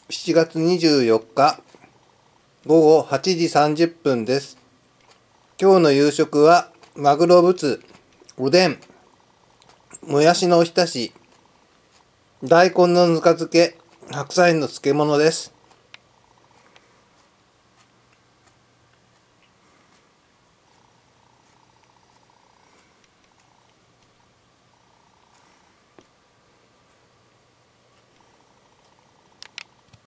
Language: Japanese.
7月24日午後8時30分です。今日の夕食はマグロぶつ、おでん、もやしのおひたし、大根のぬか漬け、白菜の漬物です。